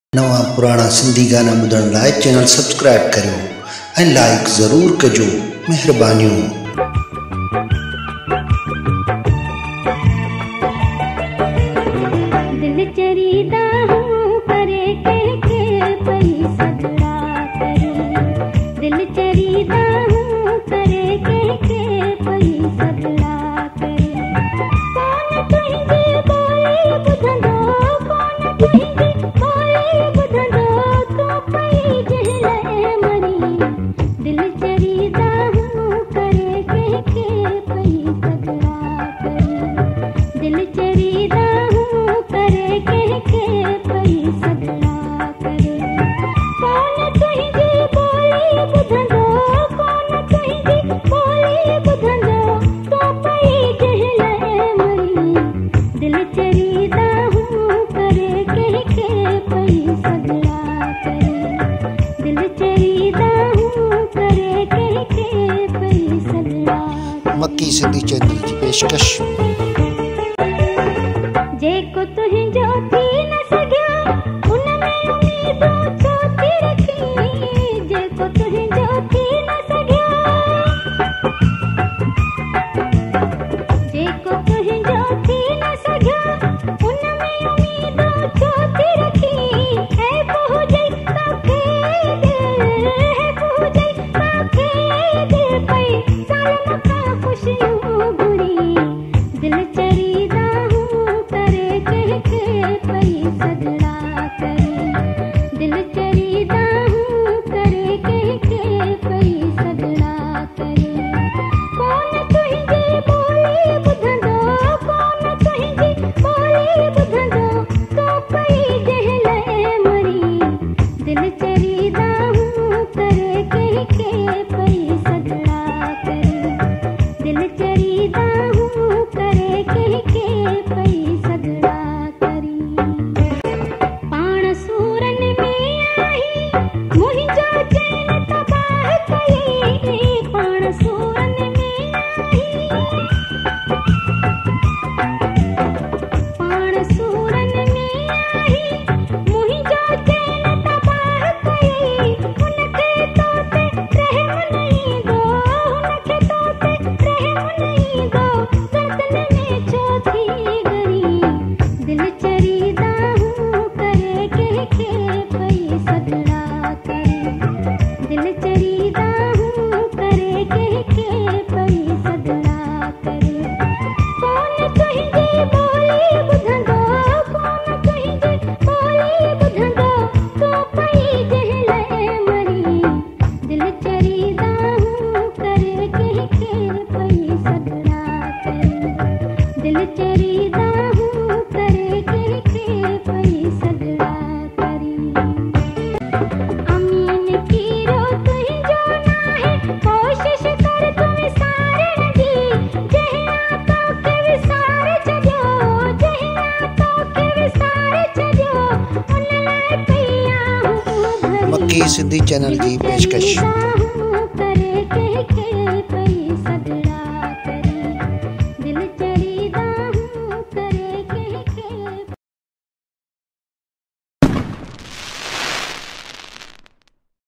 नवा पुराना सिंधी गाना ॿुधण लाइ चैनल सब्सक्राइब करियो ऐं लाइक ज़रूर कजो। महिरबानियूं। दिल चरीदा हूँ करे के पई सदरा करे। दिल चरीदा हूँ करे के पई सदरा करे। कौन तुंहिंजी बोली ॿुधंदो, कौन तुंहिंजी बोली ॿुधंदो, तो पई जहिल मरी। दिल चरीदा हूँ करे के पई सदरा करे। दिल चरीदा हूँ करे के पई सदरा करे। कौन तुंहिंजी बोली ॿुधंदो, कौन तुंहिंजी बोली ॿुधंदो, तो पई जहिल मरी। दिल चरीदा हूँ करे के पई सदरा करे। दिल चरीदा हूँ करे के पई सदरा करे। मक्की सिंधी चैनल की पेशकश। जेको तुंहिंजो थी न सघियो उन में उम्मीदूं छो थी रखी। जेको तुंहिंजो थी न सघियो, जेको तुंहिंजो थी न सघियो उन में उम्मीदूं छो थी रखी। है पहुंचई तोखे दिल, है पहुंचई तोखे दिल पई साल मखां खुशियूं घुरी। दिल चरीदा हूँ करे के पई सदरा करे। दिल चरीदा हूँ करे के पई सदरा करे। कौन तुंहिंजी बोली ॿुधंदो, कौन तुंहिंजी बोली ॿुधंदो, तो पई जहिल मरी। दिल चरीदा हूँ करे के पई सदरा करे। दिल चरीदा हूँ करे के पई सदरा करी। पाण सूरन में आई मुंहिंजो चैन तबाह कई। पाण सूरन में आई, पाण सूरन में आई मुंहिंजो चैन तबाह कई। हुनखे तो ते रहम नहीं दो, हुनखे तो ते रहम नहीं दो, गर्दन में छो थी गरी। दिल चरीदा हूँ करे के पई सदरा करे। दिल चरीदा हूँ करे के पई सदरा करे। कौन तुंहिंजी बोली ॿुधंदो, कौन तुंहिंजी बोली ॿुधंदो, तो पई जहिल मरी। दिल चरीदा हूँ करे के पई सदरा करे। दिल चरीदा हूँ करे के पई सदरा करी। अमीन कीरो तुंहिंजो नाहे, कोशिश कर तूं विसारण जी। जहिड़ा तोखे विसारे छॾियो, जहिड़ा तोखे विसारे छॾियो, उन लाइ कई आहूं भरी। मक्की सिंधी चैनल की पेशकश।